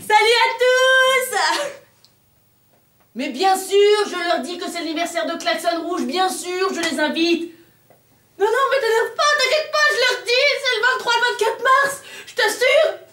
Salut à tous! Mais bien sûr, je leur dis que c'est l'anniversaire de Klaxon Rouge, bien sûr, je les invite. Non, mais t'énerve pas, t'inquiète pas, je leur dis, c'est le 23 et le 24 mars, je t'assure.